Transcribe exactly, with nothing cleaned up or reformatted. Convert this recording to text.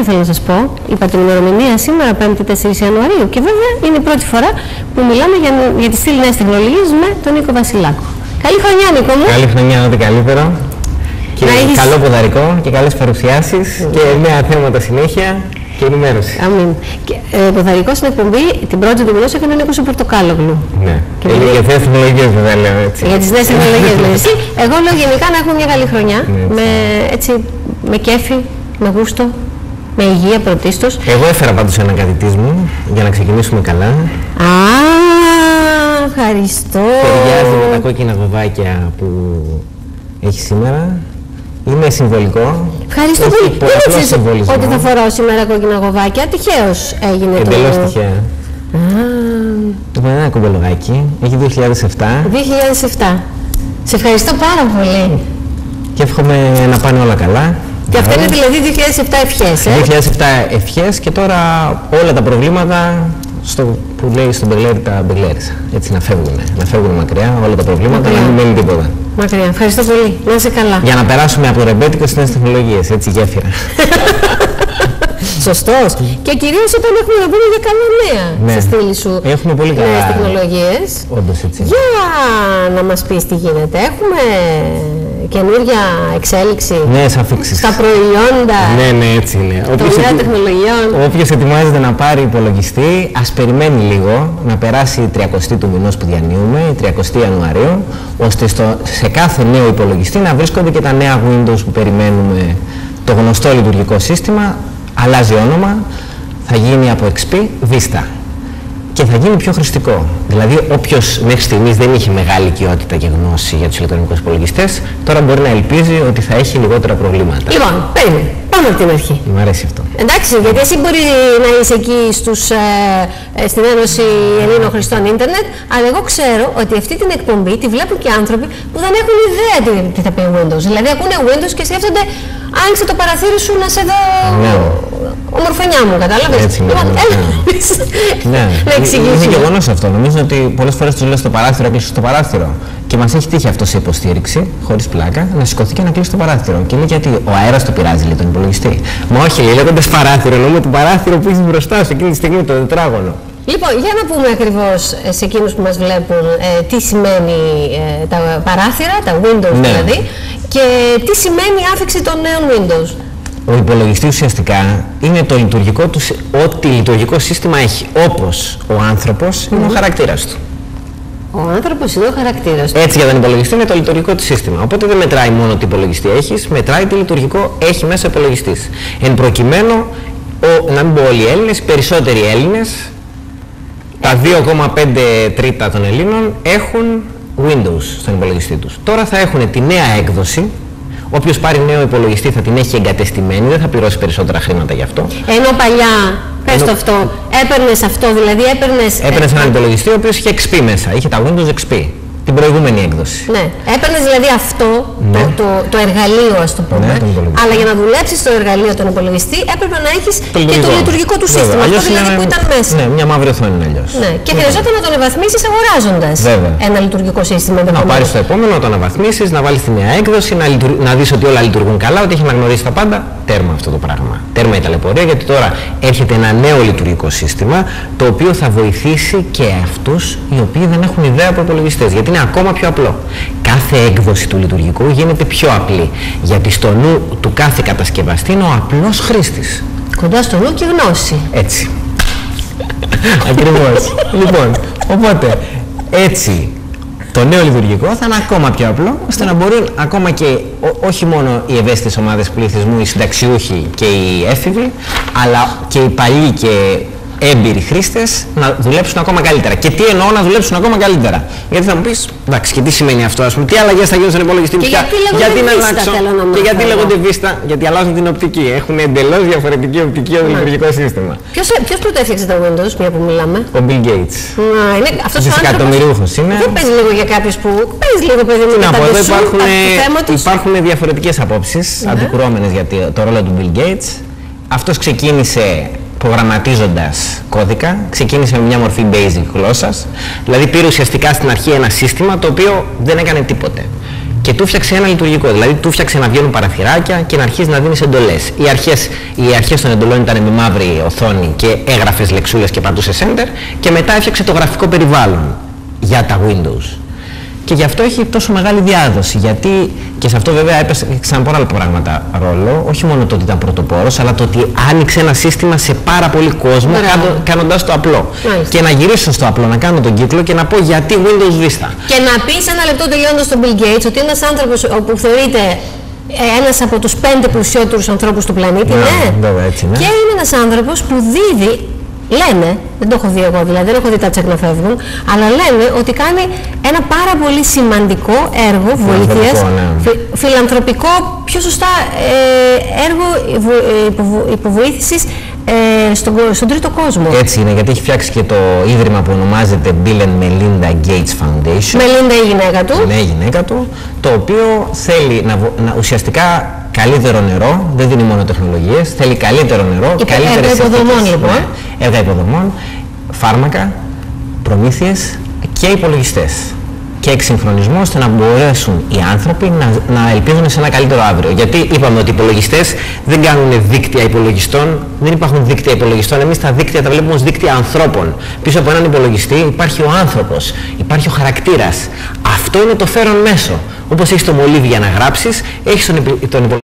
άλλο θέλω να σας πω. Είπα την ημερομηνία σήμερα, πέμπτη τέσσερις Ιανουαρίου. Και βέβαια είναι η πρώτη φορά που μιλάμε για, για τη στήλη νέες τεχνολογίες με τον Νίκο Βασιλάκο. Καλή χρονιά, Νίκο μου. Καλή χρονιά, ό,τι καλύτερο. Και έχεις... καλό ποδαρικό και καλές παρουσιάσεις mm. και νέα θέματα συνέχεια και ενημέρωση. Αμήν. Και, ε, ποδαρικό στην εκπομπή την πρώτη του μηνός έκανε ο Νίκος ο Πορτοκάλογλου. Ναι. Και ε, για τις νέες τεχνολογίες βέβαια λέω έτσι. Για τις νέες τεχνολογίες λέω εσύ. Εγώ λέω γενικά να έχουμε μια καλή χρονιά. Ναι, με, έτσι, με κέφι, με γούστο, με υγεία πρωτίστως. Εγώ έφερα πάντως έναν καθητής μου για να ξεκινήσουμε καλά. Α, ευχαριστώ. Ταιριάζει με τα κόκκινα βεβάκια που έχει σήμερα. Είναι συμβολικό. Ευχαριστώ πολύ. Δεν ήξερες ότι θα φοράω σήμερα κόκκινα γοβάκια. Τυχαίως έγινε το... Εντελώς τυχαία. Το είναι ένα κουμπελογάκι. Έχει δύο χιλιάδες επτά. δύο χιλιάδες επτά. Σε ευχαριστώ πάρα πολύ. Και εύχομαι να πάνε όλα καλά. Και αυτά είναι δηλαδή δύο χιλιάδες επτά ευχές, ε? δύο χιλιάδες επτά ευχές και τώρα όλα τα προβλήματα στο, που λέει στον Μπελέρη τα Μπελέρισα. Έτσι να φεύγουν, να φεύγουν μακριά όλα τα προβλήματα, μακριά. Να μην μένει τίποτα. Μακριά. Ευχαριστώ πολύ. Να είσαι καλά. Για να περάσουμε από ρεμπέτικο στις νέες τεχνολογίες, έτσι γέφυρα. Σωστός. Και κυρίως όταν έχουμε να πούμε για καλά νέα, ναι, στη στήλη σου. Έχουμε πολύ καλά νέες τεχνολογίες. Όντως έτσι. Για να μας πεις τι γίνεται. Έχουμε καινούργια εξέλιξη νέες αφήξεις στα προϊόντα ναι, ναι, έτσι είναι. των νέων τεχνολογιών. Όποιος ετοιμάζεται να πάρει υπολογιστή, ας περιμένει λίγο να περάσει η τριακοστή του μηνός που διανύουμε, η τριακοστή Ιανουαρίου, ώστε στο, σε κάθε νέο υπολογιστή να βρίσκονται και τα νέα Windows που περιμένουμε. Το γνωστό λειτουργικό σύστημα αλλάζει όνομα, θα γίνει από εξ πι Vista και θα γίνει πιο χρηστικό. Δηλαδή, όποιος μέχρι στιγμής δεν είχε μεγάλη οικειότητα και γνώση για τους ηλεκτρονικούς υπολογιστές, τώρα μπορεί να ελπίζει ότι θα έχει λιγότερα προβλήματα. Λοιπόν, περίμενε. Πάμε από την αρχή. Μου αρέσει αυτό. Εντάξει, γιατί εσύ μπορεί να είσαι εκεί στους, ε, ε, στην Ένωση Ελλήνων Χρηστών Ίντερνετ, αλλά εγώ ξέρω ότι αυτή την εκπομπή τη βλέπουν και άνθρωποι που δεν έχουν ιδέα τι θα πει Windows. Δηλαδή, ακούνε Windows και σκέφτονται, άνοιξε το παραθύρι σου να σε δω. Ναι. Ομορφωνιά μου, κατάλαβες. Έτσι, ναι, λοιπόν, ναι, ναι. Να εξηγήσουμε. Είναι γεγονός αυτό. Νομίζω ότι πολλές φορές τους λέω στο παράθυρο, κλείσει το παράθυρο. Και μας έχει τύχει αυτό σε υποστήριξη, χωρίς πλάκα, να σηκωθεί και να κλείσει το παράθυρο. Και λέει γιατί ο αέρας το πειράζει, λέει, τον υπολογιστή. Μα όχι, λέει, λέγοντας παράθυρο, εννοούμε το παράθυρο που έχει μπροστά σου εκείνη τη στιγμή, το τετράγωνο. Λοιπόν, για να πούμε ακριβώς σε εκείνους που μας βλέπουν ε, τι σημαίνει ε, τα παράθυρα, τα Windows ναι. δηλαδή, και τι σημαίνει η άφιξη των νέων Windows. Ο υπολογιστής ουσιαστικά είναι το λειτουργικό του, ό,τι λειτουργικό σύστημα έχει. Όπως ο άνθρωπος mm. είναι ο χαρακτήρας του. Ο άνθρωπος είναι ο χαρακτήρας του. Έτσι για τον υπολογιστή είναι το λειτουργικό του σύστημα. Οπότε δεν μετράει μόνο τι υπολογιστή έχεις, μετράει τι λειτουργικό έχει μέσα ο υπολογιστής. Εν προκειμένου, ο, να μην πω όλοι οι Έλληνες, οι περισσότεροι Έλληνες, τα δύο κόμμα πέντε τρίτα των Ελλήνων έχουν Windows στον υπολογιστή τους. Τώρα θα έχουν τη νέα έκδοση. Όποιος πάρει νέο υπολογιστή θα την έχει εγκατεστημένη, δεν θα πληρώσει περισσότερα χρήματα γι' αυτό. Ενώ παλιά, πες Ενώ... το αυτό, έπαιρνες αυτό, δηλαδή έπαιρνες... Έπαιρνες έναν υπολογιστή ο οποίος είχε εξ πι μέσα, είχε τα Windows εξ πι. Την προηγούμενη έκδοση. Ναι. Έπαιρνες δηλαδή αυτό, ναι. το, το, το εργαλείο, ας το πούμε, ναι, αλλά για να δουλέψεις στο εργαλείο τον υπολογιστή έπρεπε να έχεις το και το λειτουργικό του σύστημα. Αυτό δηλαδή είναι... που ήταν μέσα. Ναι, μια μαύρη οθόνη είναι αλλιώς. Ναι. Και χρειαζόταν να τον ευαθμίσεις αγοράζοντας βέβαια. Ένα λειτουργικό σύστημα. Να πάρεις το επόμενο, να τον αναβαθμίσεις, να βάλεις τη νέα έκδοση, να, λειτουργ... να δεις ότι όλα λειτουργούν καλά, ότι έχει αναγνωρίσει τα πάντα. Τέρμα αυτό το πράγμα. Τέρμα η ταλαιπωρία, γιατί τώρα έρχεται ένα νέο λειτουργικό σύστημα το οποίο θα βοηθήσει και αυτούς οι οποίοι δεν έχουν ιδέα από υπολογιστές. Γιατί είναι ακόμα πιο απλό. Κάθε έκδοση του λειτουργικού γίνεται πιο απλή. Γιατί στο νου του κάθε κατασκευαστή είναι ο απλός χρήστης. Κοντά στο νου και γνώση. Έτσι. Ακριβώς. Λοιπόν, οπότε έτσι το νέο λειτουργικό θα είναι ακόμα πιο απλό, ώστε να μπορούν ακόμα και ό, όχι μόνο οι ευαίσθητες ομάδες πληθυσμού, οι συνταξιούχοι και οι έφηβοι, αλλά και οι παλιοί και έμπειροι χρήστες να δουλέψουν ακόμα καλύτερα. Και τι εννοώ να δουλέψουν ακόμα καλύτερα. Γιατί θα μου πεις, εντάξει, και τι σημαίνει αυτό, ας πούμε, τι αλλαγές θα γίνουν στον υπολογιστή πια, γιατί να αλλάξω. Και γιατί λέγονται Vista, γιατί αλλάζουν την οπτική. Έχουν εντελώς διαφορετική οπτική το λειτουργικό σύστημα. Ποιος πρώτα έφτιαξε τα Windows, μια που μιλάμε? Ο Bill Gates. Να, είναι αυτός ο δισεκατομμυρίουχος είναι. Δεν παίζει λίγο για κάποιους που. Παίζει λίγο, παιδί μου. Να πω, εδώ υπάρχουν, υπάρχουν διαφορετικές απόψεις αντικρουόμενες για το ρόλο του Bill Gates. Αυτός ξεκίνησε προγραμματίζοντας κώδικα, ξεκίνησε με μια μορφή basic γλώσσας, δηλαδή πήρε ουσιαστικά στην αρχή ένα σύστημα το οποίο δεν έκανε τίποτε. Και του φτιάξε ένα λειτουργικό, δηλαδή του φτιάξε να βγαίνουν παραθυράκια και να αρχίσει να δίνει εντολές. Οι αρχές, οι αρχές των εντολών ήταν με μαύρη οθόνη και έγραφες λεξούλες και πατούσες Enter, και μετά έφτιαξε το γραφικό περιβάλλον για τα Windows. Και γι' αυτό έχει τόσο μεγάλη διάδοση, γιατί και σε αυτό βέβαια έπαιξαν πολλά άλλα πράγματα ρόλο, όχι μόνο το ότι ήταν πρωτοπόρος, αλλά το ότι άνοιξε ένα σύστημα σε πάρα πολύ κόσμο, κάνοντας το απλό. Μάλιστα. Και να γυρίσω στο απλό, να κάνω τον κύκλο και να πω γιατί Windows Vista. Και να πεις ένα λεπτό τελειώνοντας τον Bill Gates ότι ένας άνθρωπος που θεωρείται ένας από τους πέντε πλουσιότερους ανθρώπους του πλανήτη, ναι, ναι. Βέβαια, έτσι, ναι. Και είναι ένας άνθρωπος που δίδει, λένε, δεν το έχω δει εγώ δηλαδή, δεν έχω δει τα τσεκ να φεύγουν, αλλά λένε ότι κάνει ένα πάρα πολύ σημαντικό έργο βοήθειας, ναι. φι, φιλανθρωπικό, πιο σωστά ε, έργο υποβο, υποβοήθησης ε, στον, στον τρίτο κόσμο. Έτσι είναι, γιατί έχει φτιάξει και το ίδρυμα που ονομάζεται Bill and Melinda Gates Foundation. Melinda η γυναίκα του. Ναι, η γυναίκα του, το οποίο θέλει να, να ουσιαστικά καλύτερο νερό, δεν δίνει μόνο τεχνολογίες, θέλει καλύτερο νερό, Υπε, καλύτερες έργα υποδομών λοιπόν. Ναι, έργα υποδομών, φάρμακα, προμήθειες και υπολογιστές. Και εξυγχρονισμό ώστε να μπορέσουν οι άνθρωποι να, να ελπίζουν σε ένα καλύτερο αύριο. Γιατί είπαμε ότι οι υπολογιστές δεν κάνουν δίκτυα υπολογιστών, δεν υπάρχουν δίκτυα υπολογιστών. Εμείς τα δίκτυα τα βλέπουμε ως δίκτυα ανθρώπων. Πίσω από έναν υπολογιστή υπάρχει ο άνθρωπος, υπάρχει ο χαρακτήρας. Αυτό είναι το φέρον μέσο. Όπως έχεις το μολύβι για να γράψεις, έχεις τον, τον υπολογιστή.